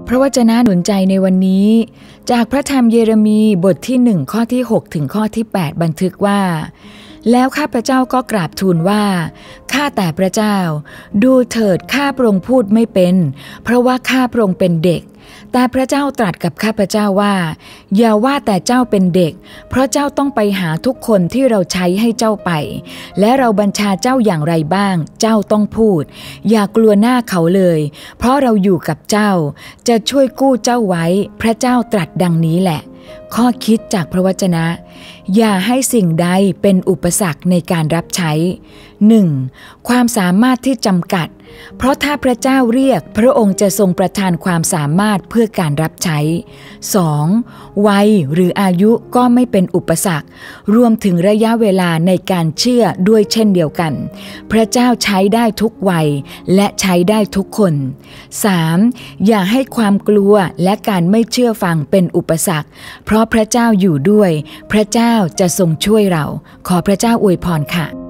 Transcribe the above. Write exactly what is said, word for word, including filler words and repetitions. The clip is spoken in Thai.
พระวจนะหนุนใจในวันนี้จากพระธรรมเยเรมีบทที่หนึ่งข้อที่หกถึงข้อที่แปดบันทึกว่าแล้วข้าพระเจ้าก็กราบทูลว่าข้าแต่พระเจ้าดูเถิดข้าพระองค์พูดไม่เป็นเพราะว่าข้าพระองค์เป็นเด็กแต่พระเจ้าตรัสกับข้าพเจ้าว่าอย่าว่าแต่เจ้าเป็นเด็กเพราะเจ้าต้องไปหาทุกคนที่เราใช้ให้เจ้าไปและเราบัญชาเจ้าอย่างไรบ้างเจ้าต้องพูดอย่ากลัวหน้าเขาเลยเพราะเราอยู่กับเจ้าจะช่วยกู้เจ้าไว้พระเจ้าตรัสดังนี้แหละข้อคิดจากพระวจนะอย่าให้สิ่งใดเป็นอุปสรรคในการรับใช้ หนึ่ง. ความสามารถที่จำกัดเพราะถ้าพระเจ้าเรียกพระองค์จะทรงประทานความสามารถเพื่อการรับใช้ สอง. วัยหรืออายุก็ไม่เป็นอุปสรรครวมถึงระยะเวลาในการเชื่อด้วยเช่นเดียวกันพระเจ้าใช้ได้ทุกวัยและใช้ได้ทุกคน สาม. อย่าให้ความกลัวและการไม่เชื่อฟังเป็นอุปสรรคเพราะพระเจ้าอยู่ด้วยพระเจ้าจะทรงช่วยเราขอพระเจ้าอวยพรค่ะ